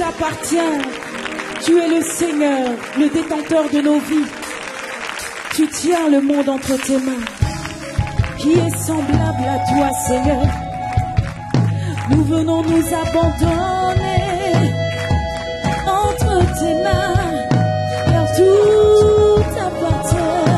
t'appartient. Tu es le Seigneur, le détenteur de nos vies. Tu tiens le monde entre tes mains. Qui est semblable à toi, Seigneur? Nous venons nous abandonner entre tes mains, car tout t'appartient.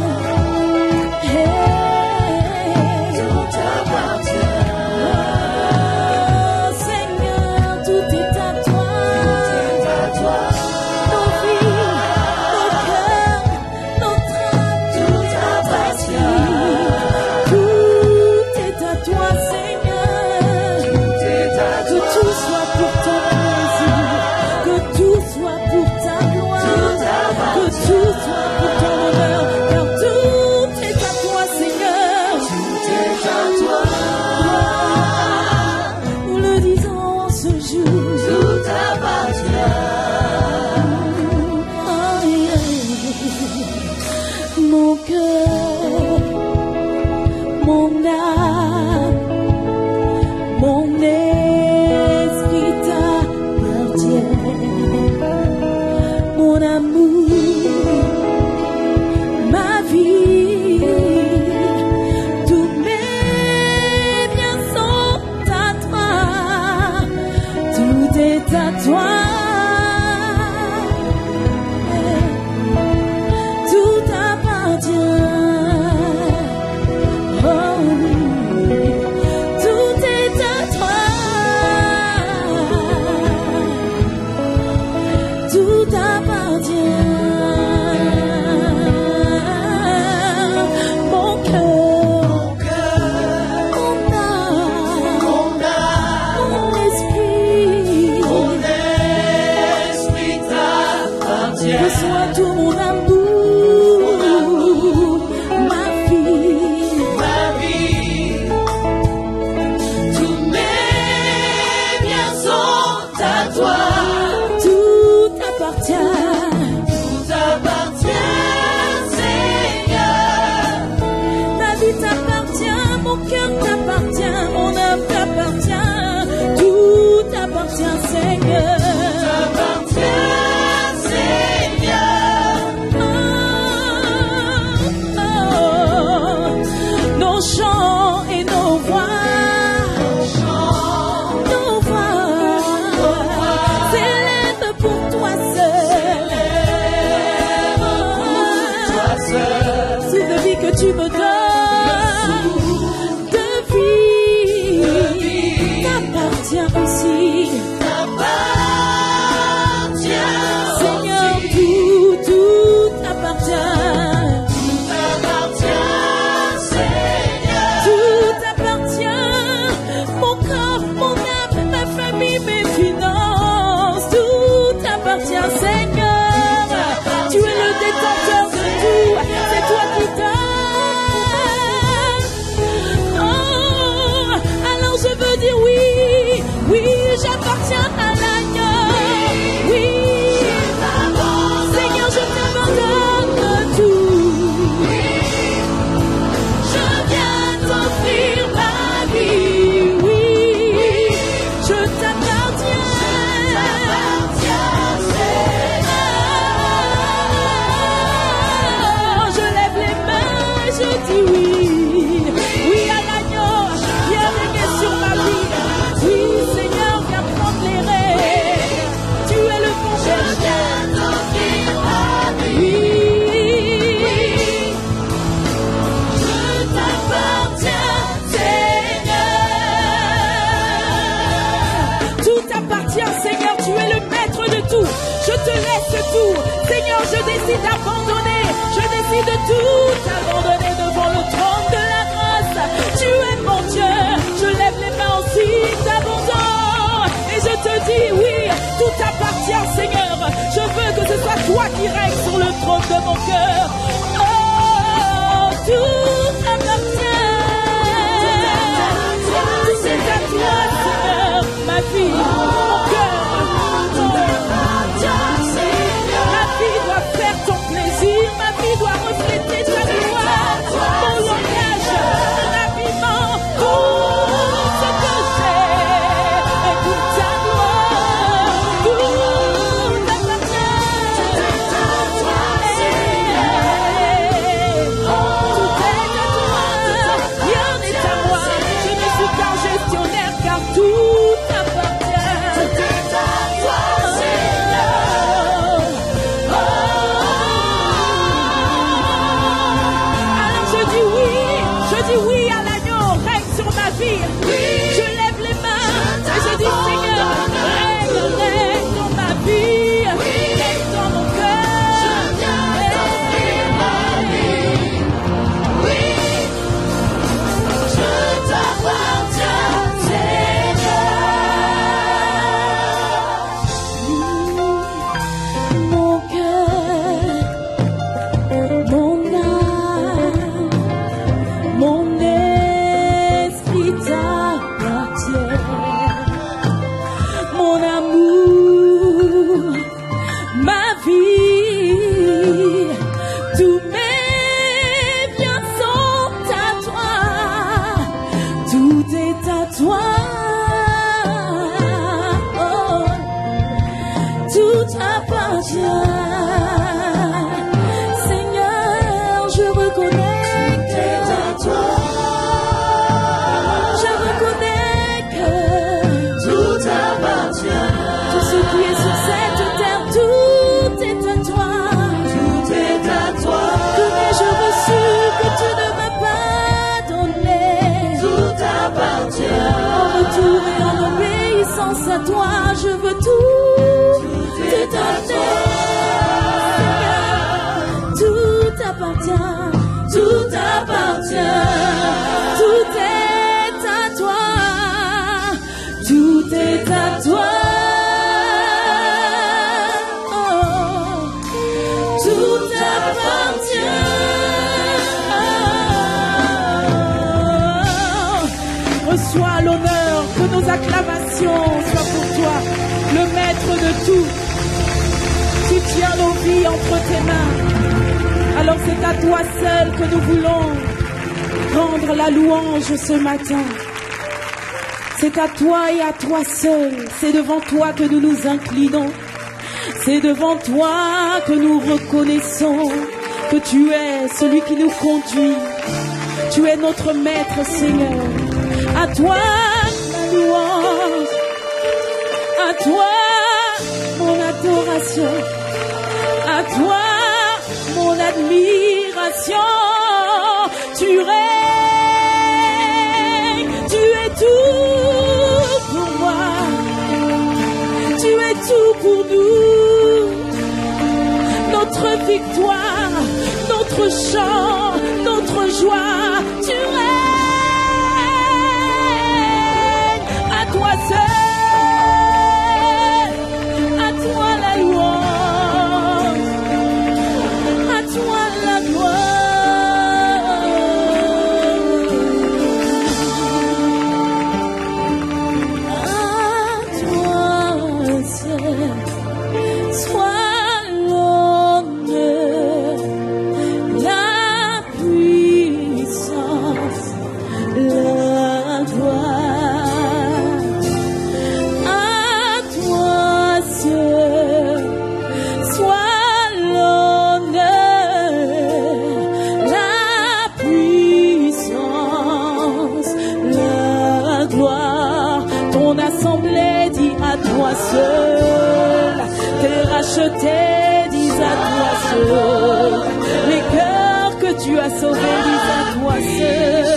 Toi qui règnes sur le trône de mon cœur. Oh, tout t'appartient. Tout est à toi, Seigneur, ma vie, mon cœur. Ma vie doit faire ton plaisir, ma vie doit refléter ta gloire. Mon langage, mon habillement, tout ce que j'ai est pour ta gloire. vie. Je lève les mains et je dis Seigneur, règne dans ma vie, règne dans mon cœur. Je viens t'offrir ma vie. Oui, je t'appartiens, Seigneur. Mon cœur, mon âme, mon esprit t'appartient. Mon amour, ma vie, tous mes biens sont à toi. Tout est à toi. Oh, tout appartient. Seigneur, je reconnais que à toi. Je reconnais que tout appartient. Tout ce qui est sur cette terre, tout est à toi. Tout est à toi. Que n'ai-je reçu que tu ne m'as pas donné? Tout appartient. En retour et en obéissance à toi, je veux tout. Tout est à toi. Tout appartient. Tout appartient. Tout est à toi. Tout est à toi. Oh, tout appartient. Reçois l'honneur, que nos acclamations soient pour toi, le maître de tout. Tu tiens nos vies entre tes mains. Alors c'est à toi seul que nous voulons rendre la louange ce matin. C'est à toi et à toi seul. C'est devant toi que nous nous inclinons. C'est devant toi que nous reconnaissons que tu es celui qui nous conduit. Tu es notre maître, Seigneur. À toi la louange. À toi mon adoration. À toi mon admiration. Tu règnes. Tu es tout pour moi. Tu es tout pour nous. Notre victoire, notre chant, notre joie. Tu règnes. À toi seul. À toi la louange. À toi la gloire. À toi seul. Sois l'honneur, la puissance, la gloire. À toi seul, sois l'honneur, la puissance, la gloire. Ton assemblée dit à toi seul. Tes rachetés disent à toi seul. Les cœurs que tu as sauvés disent à toi seul.